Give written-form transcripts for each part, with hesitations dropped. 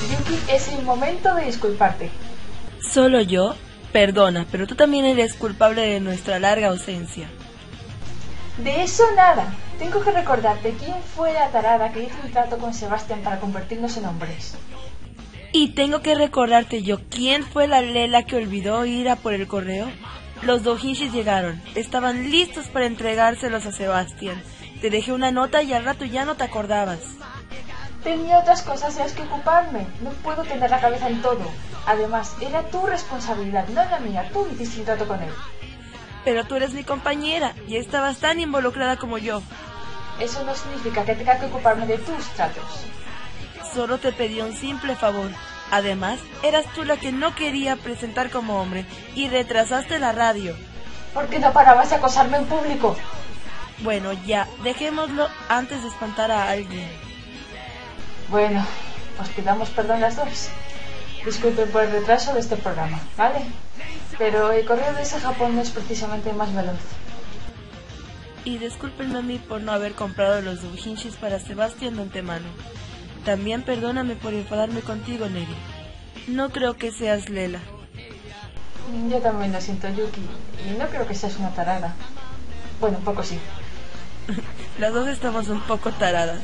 Yuki, es el momento de disculparte. ¿Solo yo? Perdona, pero tú también eres culpable de nuestra larga ausencia. De eso nada. Tengo que recordarte quién fue la tarada que hizo un trato con Sebastián para convertirnos en hombres. Y tengo que recordarte yo quién fue la lela que olvidó ir a por el correo. Los doujinshis llegaron, estaban listos para entregárselos a Sebastián. Te dejé una nota y al rato ya no te acordabas. Tenía otras cosas en las que ocuparme. No puedo tener la cabeza en todo. Además, era tu responsabilidad, no la mía. Tú hiciste un trato con él. Pero tú eres mi compañera y estabas tan involucrada como yo. Eso no significa que tenga que ocuparme de tus tratos. Solo te pedí un simple favor. Además, eras tú la que no quería presentar como hombre y retrasaste la radio. ¿Por qué no parabas de acosarme en público? Bueno, ya, dejémoslo antes de espantar a alguien. Bueno, os pidamos perdón las dos. Disculpen por el retraso de este programa, ¿vale? Pero el correo de ese Japón no es precisamente más veloz. Y discúlpenme a mí por no haber comprado los doujinshis para Sebastián de antemano. También perdóname por enfadarme contigo, Neri. No creo que seas lela. Yo también lo siento, Yuki. Y no creo que seas una tarada. Bueno, un poco sí. Las dos estamos un poco taradas.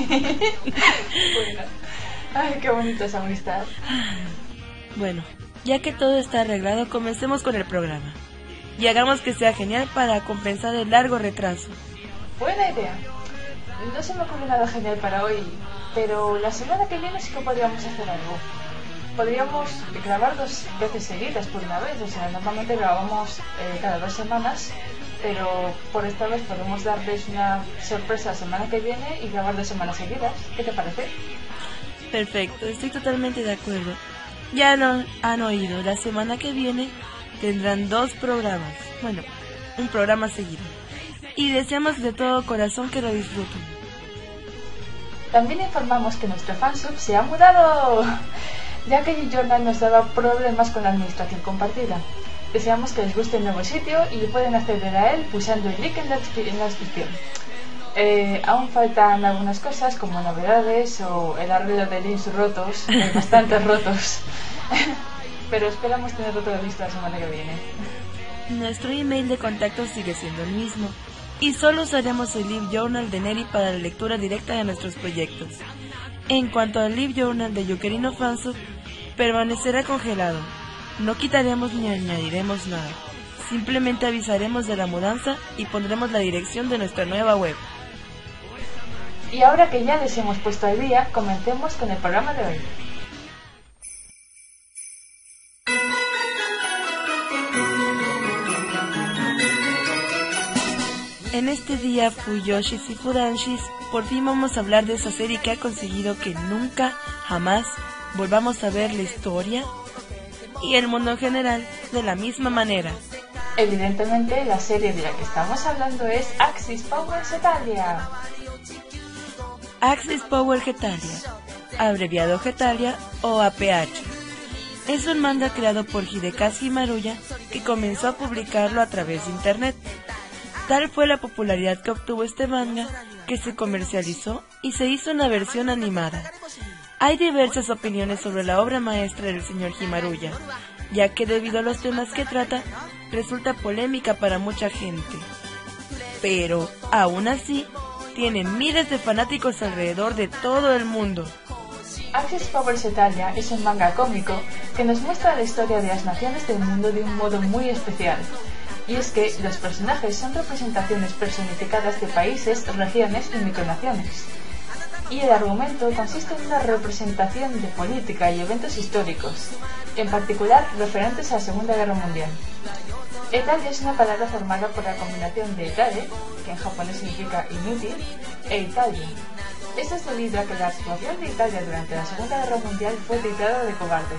Bueno. Ay, qué bonita esa amistad. Bueno, ya que todo está arreglado, comencemos con el programa. Y hagamos que sea genial para compensar el largo retraso. Buena idea. No se me ocurre nada genial para hoy, pero la semana que viene sí que podríamos hacer algo. Podríamos grabar 2 veces seguidas por una vez, o sea, normalmente grabamos cada 2 semanas, pero por esta vez podemos darles una sorpresa la semana que viene y grabar 2 semanas seguidas. ¿Qué te parece? Perfecto, estoy totalmente de acuerdo. Ya lo han oído, la semana que viene tendrán 2 programas, bueno, un programa seguido. Y deseamos de todo corazón que lo disfruten. También informamos que nuestro fansub se ha mudado, ya que Jordan nos daba problemas con la administración compartida. Deseamos que les guste el nuevo sitio y pueden acceder a él pulsando el link en la descripción. Aún faltan algunas cosas como novedades o el arreglo de links rotos, bastantes rotos. Pero esperamos tenerlo todo listo la semana que viene. Nuestro email de contacto sigue siendo el mismo. Y solo usaremos el Live Journal de Neri para la lectura directa de nuestros proyectos. En cuanto al Live Journal de Yokerino Fansub, permanecerá congelado. No quitaremos ni añadiremos nada. Simplemente avisaremos de la mudanza y pondremos la dirección de nuestra nueva web. Y ahora que ya les hemos puesto al día, comencemos con el programa de hoy. En este día, Fuyoshis y Fudanshis, por fin vamos a hablar de esa serie que ha conseguido que nunca, jamás, volvamos a ver la historia y el mundo en general de la misma manera. Evidentemente, la serie de la que estamos hablando es Axis Power Getalia. Axis Power Getalia, abreviado Getalia o APH. Es un manga creado por Hidekazu Maruya que comenzó a publicarlo a través de internet. Tal fue la popularidad que obtuvo este manga que se comercializó y se hizo una versión animada. Hay diversas opiniones sobre la obra maestra del señor Himaruya, ya que debido a los temas que trata, resulta polémica para mucha gente. Pero, aún así, tiene miles de fanáticos alrededor de todo el mundo. Axis Power Getalia es un manga cómico que nos muestra la historia de las naciones del mundo de un modo muy especial. Y es que los personajes son representaciones personificadas de países, regiones y micronaciones. Y el argumento consiste en una representación de política y eventos históricos, en particular referentes a la Segunda Guerra Mundial. Etalia es una palabra formada por la combinación de etare, que en japonés significa inútil, e Italia. Esto es debido a que la actuación de Italia durante la Segunda Guerra Mundial fue tildada de cobarde.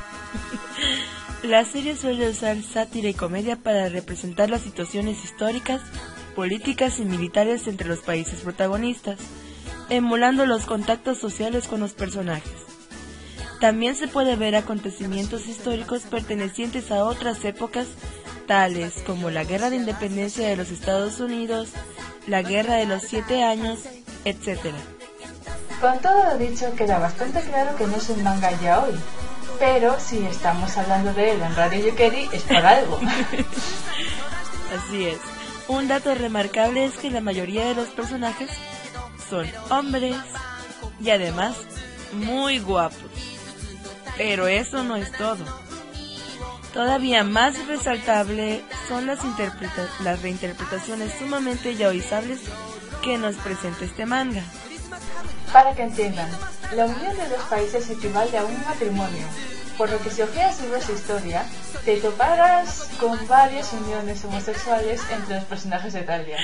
La serie suele usar sátira y comedia para representar las situaciones históricas, políticas y militares entre los países protagonistas, emulando los contactos sociales con los personajes. También se puede ver acontecimientos históricos pertenecientes a otras épocas, tales como la Guerra de Independencia de los Estados Unidos, la Guerra de los 7 Años, etc. Con todo lo dicho, queda bastante claro que no es un manga yaoi, pero si estamos hablando de él en Radio Yukeri es por algo. Así es. Un dato remarcable es que la mayoría de los personajes son hombres y además muy guapos. Pero eso no es todo. Todavía más resaltable son las reinterpretaciones sumamente yaoizables que nos presenta este manga. Para que entiendan, la unión de dos países equivale a un matrimonio, por lo que si ojeas sobre su historia, te toparás con varias uniones homosexuales entre los personajes de Italia.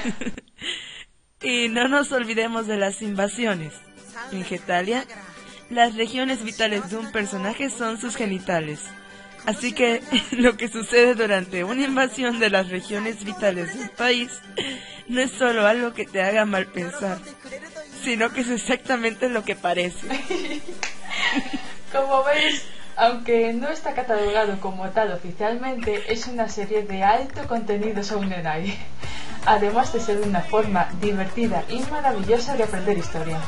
Y no nos olvidemos de las invasiones. En Getalia, las regiones vitales de un personaje son sus genitales. Así que lo que sucede durante una invasión de las regiones vitales de un país no es solo algo que te haga mal pensar, sino que es exactamente lo que parece. Como veis, aunque no está catalogado como tal oficialmente, es una serie de alto contenido shounen, además de ser una forma divertida y maravillosa de aprender historia.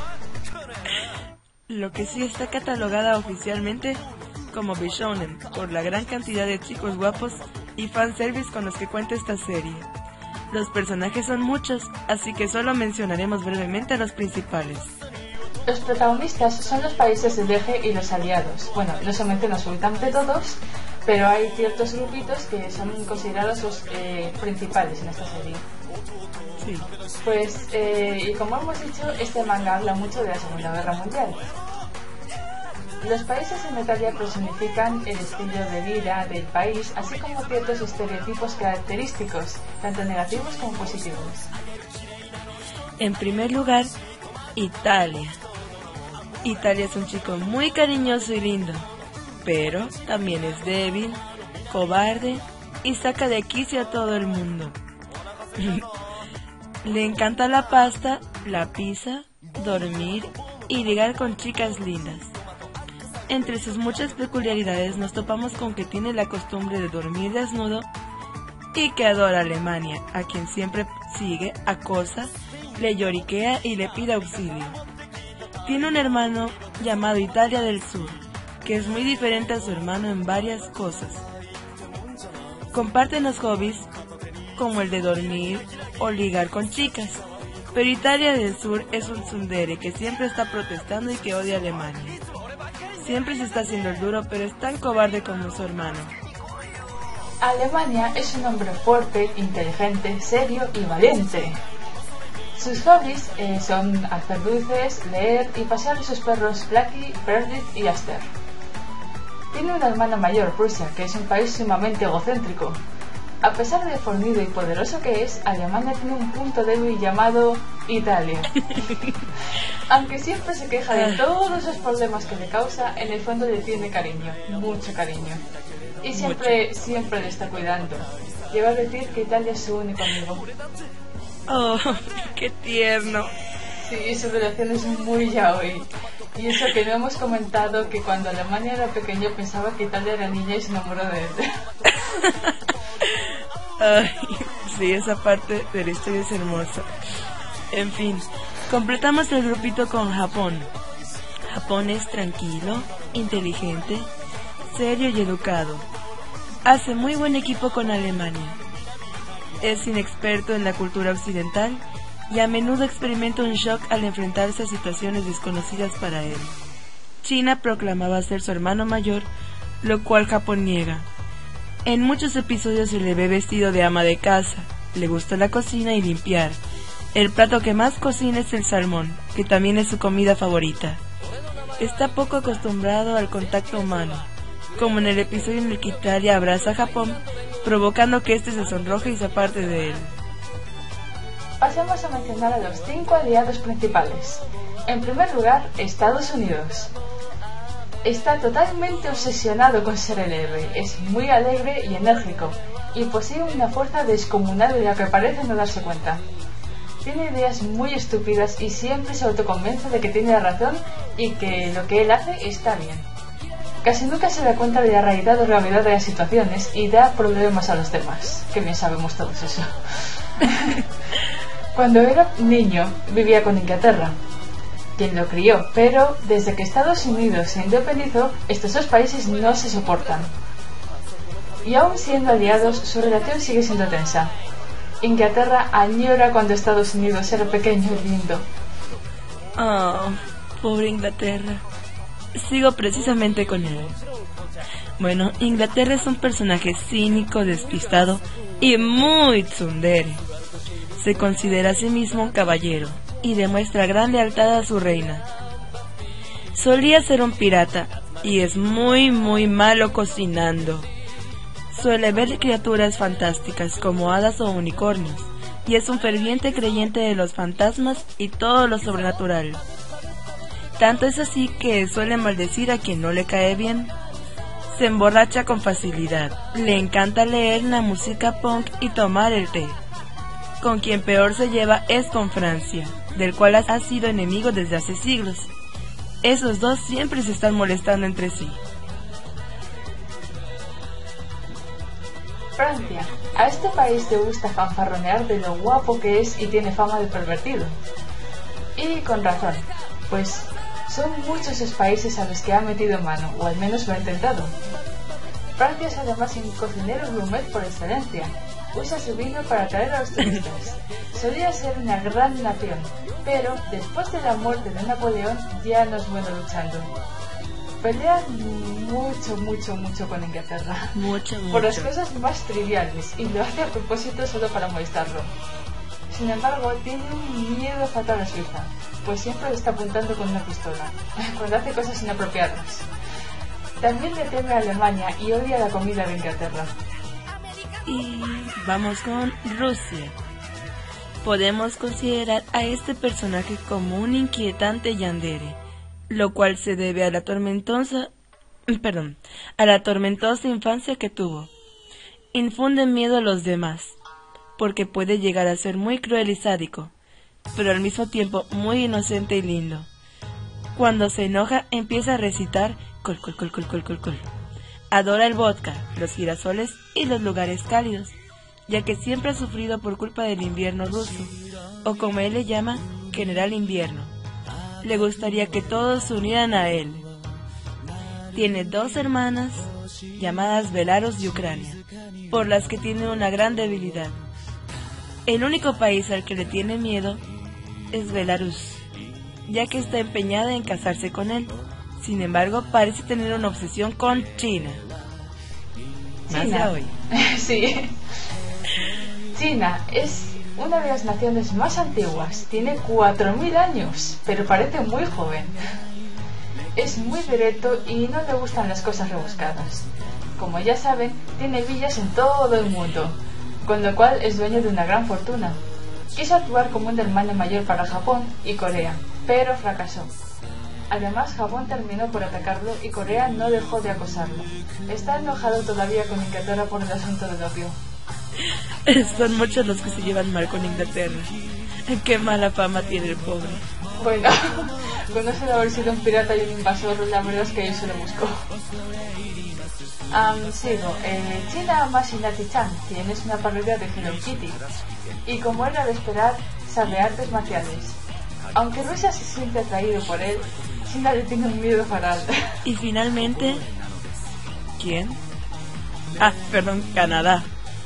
Lo que sí está catalogada oficialmente como Bishounen por la gran cantidad de chicos guapos y fanservice con los que cuenta esta serie. Los personajes son muchos, así que solo mencionaremos brevemente a los principales. Los protagonistas son los países del eje y los aliados. Bueno, no se menciona absolutamente todos, pero hay ciertos grupitos que son considerados los principales en esta serie. Sí. Pues, y como hemos dicho, este manga habla mucho de la Segunda Guerra Mundial. Los países en Italia personifican el estilo de vida del país, así como ciertos estereotipos característicos, tanto negativos como positivos. En primer lugar, Italia. Italia es un chico muy cariñoso y lindo, pero también es débil, cobarde y saca de quicio a todo el mundo. Le encanta la pasta, la pizza, dormir y ligar con chicas lindas. Entre sus muchas peculiaridades nos topamos con que tiene la costumbre de dormir desnudo y que adora a Alemania, a quien siempre sigue, acosa, le lloriquea y le pide auxilio. Tiene un hermano llamado Italia del Sur, que es muy diferente a su hermano en varias cosas. Comparten los hobbies como el de dormir o ligar con chicas, pero Italia del Sur es un tsundere que siempre está protestando y que odia a Alemania. Siempre se está haciendo el duro, pero es tan cobarde como su hermano. Alemania es un hombre fuerte, inteligente, serio y valiente. Sus hobbies son hacer dulces, leer y pasear a sus perros Blackie, Perdit y Aster. Tiene un hermano mayor, Rusia, que es un país sumamente egocéntrico. A pesar de fornido y poderoso que es, Alemania tiene un punto débil llamado Italia. Aunque siempre se queja de todos los problemas que le causa, en el fondo le tiene cariño, mucho cariño. Y siempre le está cuidando. Lleva a decir que Italia es su único amigo. Oh, qué tierno. Sí, su relación es muy yaoi. Y eso que no hemos comentado, que cuando Alemania era pequeño pensaba que Italia era niña y se enamoró de él. Ay, sí, esa parte de la historia es hermosa. En fin, completamos el grupito con Japón. Japón es tranquilo, inteligente, serio y educado. Hace muy buen equipo con Alemania. Es inexperto en la cultura occidental y a menudo experimenta un shock al enfrentarse a situaciones desconocidas para él. China proclamaba ser su hermano mayor, lo cual Japón niega. En muchos episodios se le ve vestido de ama de casa, le gusta la cocina y limpiar. El plato que más cocina es el salmón, que también es su comida favorita. Está poco acostumbrado al contacto humano, como en el episodio en el que Italia abraza a Japón, provocando que este se sonroje y se aparte de él. Pasamos a mencionar a los 5 aliados principales. En primer lugar, Estados Unidos. Está totalmente obsesionado con ser el héroe, es muy alegre y enérgico, y posee una fuerza descomunal de la que parece no darse cuenta. Tiene ideas muy estúpidas y siempre se autoconvence de que tiene la razón y que lo que él hace está bien. Casi nunca se da cuenta de la realidad o gravedad de las situaciones y da problemas a los demás, que bien sabemos todos eso. Cuando era niño vivía con Inglaterra. quien lo crió, pero desde que Estados Unidos se independizó, estos dos países no se soportan. Y aún siendo aliados, su relación sigue siendo tensa. Inglaterra añora cuando Estados Unidos era pequeño y lindo. Oh, pobre Inglaterra. Sigo precisamente con él. Bueno, Inglaterra es un personaje cínico, despistado y muy tsundere. Se considera a sí mismo un caballero y demuestra gran lealtad a su reina. Solía ser un pirata y es muy malo cocinando. Suele ver criaturas fantásticas como hadas o unicornios y es un ferviente creyente de los fantasmas y todo lo sobrenatural. Tanto es así que suele maldecir a quien no le cae bien. Se emborracha con facilidad, le encanta leer la música punk y tomar el té. Con quien peor se lleva es con Francia, del cual ha sido enemigo desde hace siglos. Esos dos siempre se están molestando entre sí. Francia. A este país le gusta fanfarronear de lo guapo que es y tiene fama de pervertido. Y con razón, pues son muchos los países a los que ha metido mano, o al menos lo ha intentado. Francia es además un cocinero gourmet por excelencia. Usa su vino para atraer a los turistas. Solía ser una gran nación, pero después de la muerte de Napoleón ya no es bueno luchando. Pelea mucho con Inglaterra. Mucho. Por las cosas más triviales, y lo hace a propósito solo para molestarlo. Sin embargo, tiene un miedo fatal a Suiza, pues siempre le está apuntando con una pistola, cuando hace cosas inapropiadas. También le teme a Alemania y odia la comida de Inglaterra. Y vamos con Rusia. Podemos considerar a este personaje como un inquietante yandere, lo cual se debe a la tormentosa infancia que tuvo. Infunde miedo a los demás, porque puede llegar a ser muy cruel y sádico, pero al mismo tiempo muy inocente y lindo. Cuando se enoja empieza a recitar col. Adora el vodka, los girasoles y los lugares cálidos, ya que siempre ha sufrido por culpa del invierno ruso, o como él le llama, General Invierno. Le gustaría que todos se unieran a él. Tiene 2 hermanas llamadas Belarus y Ucrania, por las que tiene una gran debilidad. El único país al que le tiene miedo es Belarus, ya que está empeñada en casarse con él. Sin embargo, parece tener una obsesión con China. China. Sí. China es una de las naciones más antiguas. Tiene 4000 años, pero parece muy joven. Es muy directo y no le gustan las cosas rebuscadas. Como ya saben, tiene villas en todo el mundo, con lo cual es dueño de una gran fortuna. Quiso actuar como un hermano mayor para Japón y Corea, pero fracasó. Además, Japón terminó por atacarlo y Corea no dejó de acosarlo. Está enojado todavía con Inglaterra por el asunto del opio. Son muchos los que se llevan mal con Inglaterra. Qué mala fama tiene el pobre. Bueno, con eso de haber sido un pirata y un invasor, la verdad es que él se lo buscó. Sigo. China Masinati-chan, quien es una parodia de Hello Kitty. Y como era de esperar, sabe artes marciales. Aunque Rusia se siente atraído por él, China le tiene un miedo fatal. Y finalmente... ¿quién? Canadá.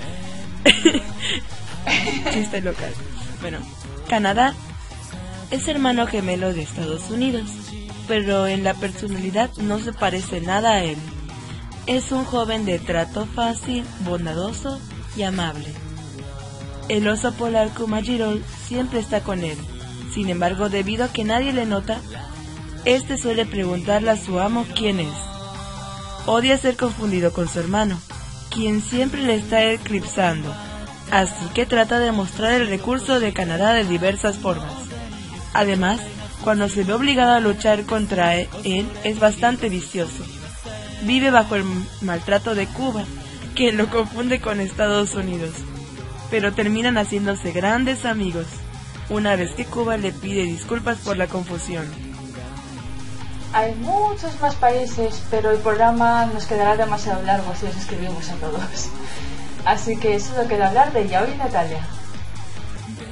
Chiste local. Bueno, Canadá es hermano gemelo de Estados Unidos, pero en la personalidad no se parece nada a él. Es un joven de trato fácil, bondadoso y amable. El oso polar Kumajiro siempre está con él. Sin embargo, debido a que nadie le nota, este suele preguntarle a su amo quién es. Odia ser confundido con su hermano, quien siempre le está eclipsando, así que trata de mostrar el recurso de Canadá de diversas formas. Además, cuando se ve obligado a luchar contra él, es bastante vicioso. Vive bajo el maltrato de Cuba, que lo confunde con Estados Unidos, pero terminan haciéndose grandes amigos, una vez que Cuba le pide disculpas por la confusión. Hay muchos más países, pero el programa nos quedará demasiado largo si los escribimos a todos. Así que solo queda hablar de Yaoi y Natalia.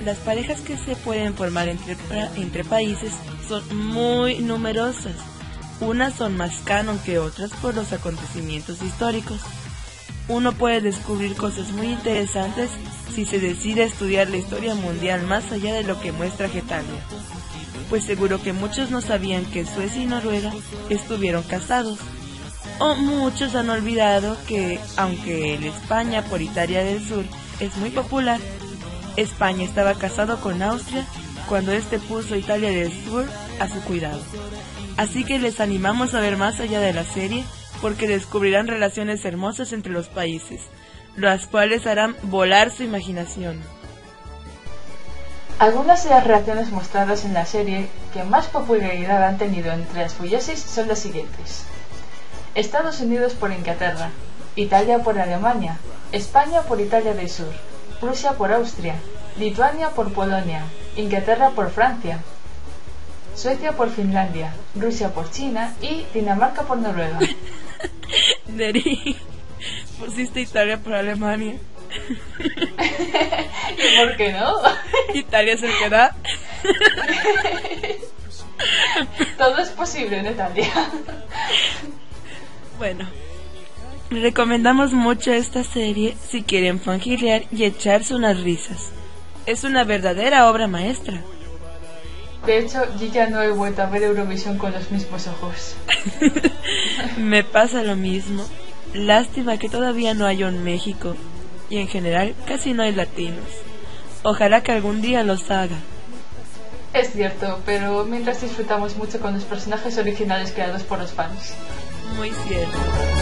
las parejas que se pueden formar entre países son muy numerosas. Unas son más canon que otras por los acontecimientos históricos. Uno puede descubrir cosas muy interesantes si se decide estudiar la historia mundial más allá de lo que muestra Getalia. Pues seguro que muchos no sabían que Suecia y Noruega estuvieron casados. O muchos han olvidado que, aunque el España por Italia del Sur es muy popular, España estaba casado con Austria cuando este puso Italia del Sur a su cuidado. Así que les animamos a ver más allá de la serie, porque descubrirán relaciones hermosas entre los países, las cuales harán volar su imaginación. Algunas de las reacciones mostradas en la serie que más popularidad han tenido entre las follosis son las siguientes: Estados Unidos por Inglaterra, Italia por Alemania, España por Italia del Sur, Prusia por Austria, Lituania por Polonia, Inglaterra por Francia, Suecia por Finlandia, Rusia por China y Dinamarca por Noruega. Neri, pusiste Italia por Alemania. ¿Y por qué no? Italia es el que da. Todo es posible en Italia. Bueno, recomendamos mucho esta serie si quieren fangilear y echarse unas risas. Es una verdadera obra maestra. De hecho, yo ya no he vuelto a ver Eurovisión con los mismos ojos. Me pasa lo mismo. Lástima que todavía no hay un México. Y en general casi no hay latinos. Ojalá que algún día los haga. Es cierto, pero mientras disfrutamos mucho con los personajes originales creados por los fans. Muy cierto.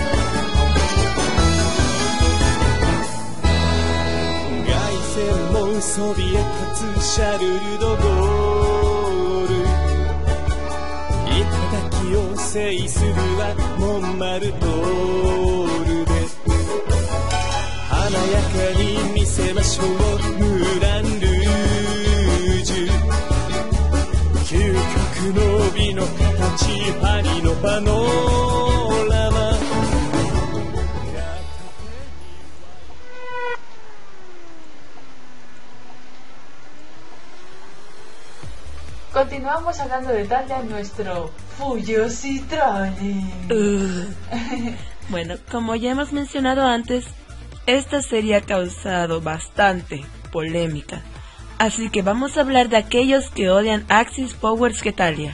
Continuamos hablando de Italia en nuestro Fuyoshi Trolling. Bueno, como ya hemos mencionado antes, esta serie ha causado bastante polémica. Así que vamos a hablar de aquellos que odian Axis Powers Getalia.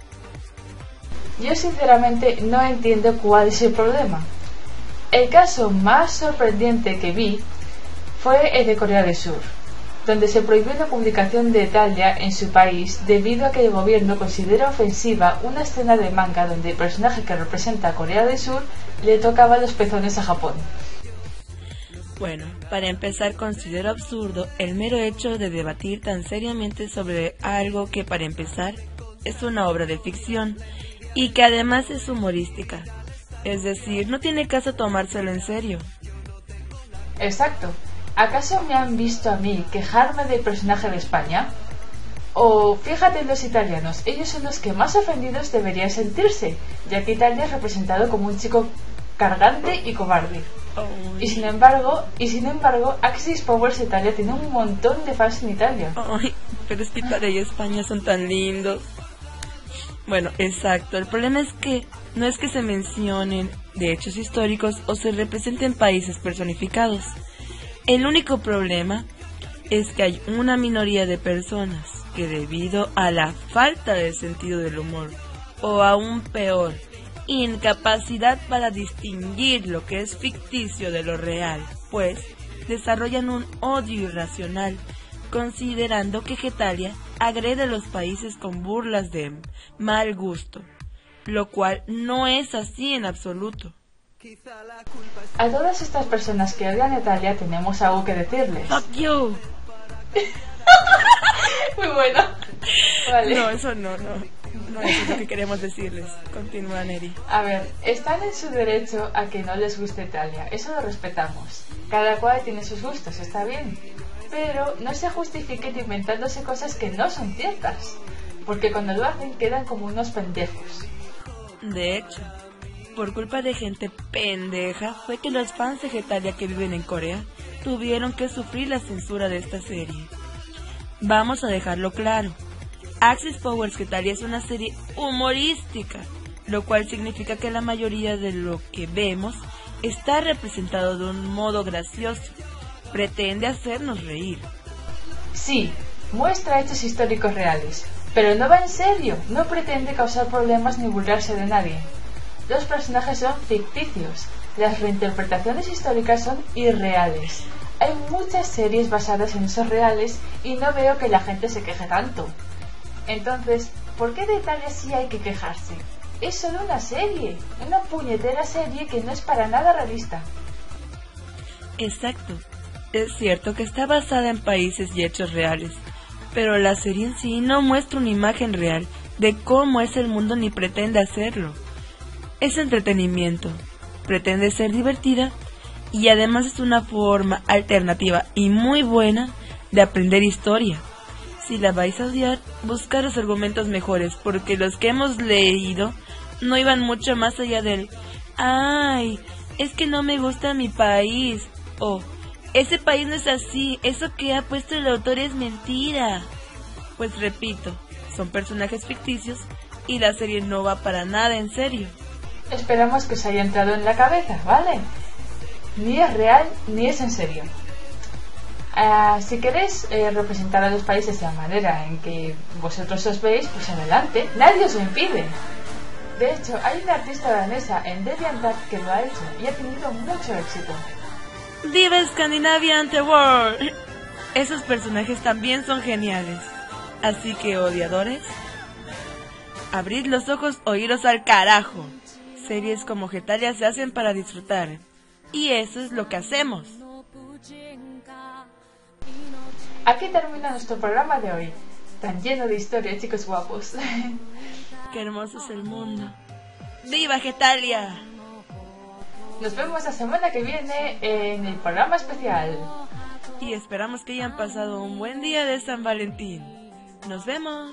Yo sinceramente no entiendo cuál es el problema. El caso más sorprendente que vi fue el de Corea del Sur, donde se prohibió la publicación de Italia en su país debido a que el gobierno considera ofensiva una escena de manga donde el personaje que representa a Corea del Sur le tocaba los pezones a Japón. Bueno, para empezar, considero absurdo el mero hecho de debatir tan seriamente sobre algo que, para empezar, es una obra de ficción y que además es humorística. Es decir, no tiene caso tomárselo en serio. Exacto. ¿Acaso me han visto a mí quejarme del personaje de España? O fíjate en los italianos, ellos son los que más ofendidos deberían sentirse, ya que Italia es representado como un chico cargante y cobarde. Y sin embargo, Axis Powers Italia tiene un montón de fans en Italia. Ay, pero es que Italia y España son tan lindos. Bueno, exacto. El problema es que no es que se mencionen de hechos históricos o se representen países personificados. El único problema es que hay una minoría de personas que, debido a la falta de sentido del humor, o aún peor, incapacidad para distinguir lo que es ficticio de lo real, pues desarrollan un odio irracional, considerando que Getalia agrede a los países con burlas de mal gusto, lo cual no es así en absoluto. A todas estas personas que odian a Italia tenemos algo que decirles. Fuck you. Muy bueno. Vale. No, eso no es lo que queremos decirles. Continúa, Neri. A ver, están en su derecho a que no les guste Italia, eso lo respetamos. Cada cual tiene sus gustos, está bien. Pero no se justifiquen inventándose cosas que no son ciertas, porque cuando lo hacen quedan como unos pendejos. De hecho, por culpa de gente pendeja fue que los fans de Getalia que viven en Corea tuvieron que sufrir la censura de esta serie. Vamos a dejarlo claro. Axis Powers Getalia es una serie humorística, lo cual significa que la mayoría de lo que vemos está representado de un modo gracioso. Pretende hacernos reír. Sí, muestra hechos históricos reales, pero no va en serio, no pretende causar problemas ni burlarse de nadie. Los personajes son ficticios, las reinterpretaciones históricas son irreales. Hay muchas series basadas en hechos reales y no veo que la gente se queje tanto. Entonces, ¿por qué de Italia sí hay que quejarse? Es solo una serie, una puñetera serie que no es para nada realista. Exacto. Es cierto que está basada en países y hechos reales, pero la serie en sí no muestra una imagen real de cómo es el mundo ni pretende hacerlo. Es entretenimiento, pretende ser divertida y además es una forma alternativa y muy buena de aprender historia. Si la vais a odiar, buscar los argumentos mejores, porque los que hemos leído no iban mucho más allá del ¡ay! Es que no me gusta mi país, o ese país no es así, eso que ha puesto el autor es mentira. Pues repito, son personajes ficticios y la serie no va para nada en serio. Esperamos que os haya entrado en la cabeza, ¿vale? Ni es real ni es en serio. Si queréis representar a los países de la manera en que vosotros os veis, pues adelante, nadie os lo impide. De hecho, hay una artista danesa en DeviantArt que lo ha hecho y ha tenido mucho éxito. ¡Viva Scandinavian The World! Esos personajes también son geniales. Así que, odiadores, abrid los ojos o iros al carajo. Series como Getalia se hacen para disfrutar. Y eso es lo que hacemos. Aquí termina nuestro programa de hoy, tan lleno de historia, chicos guapos. ¡Qué hermoso es el mundo! ¡Viva Getalia! Nos vemos la semana que viene en el programa especial. Y esperamos que hayan pasado un buen día de San Valentín. ¡Nos vemos!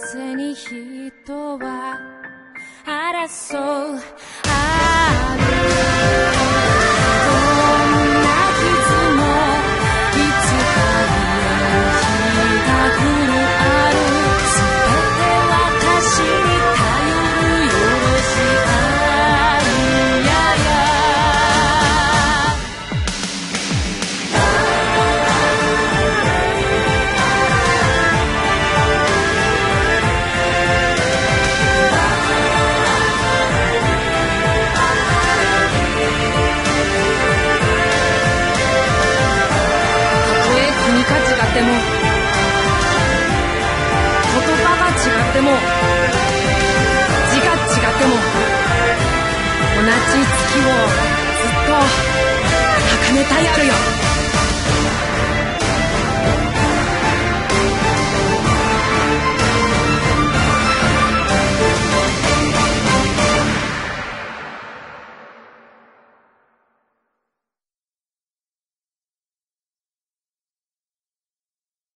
せに人は争うあるどんな傷もいつか癒える日が来るあるすべて私に頼るよろしあいややでも言葉が違っても字が違っても同じ月をずっと高めたいあるよ。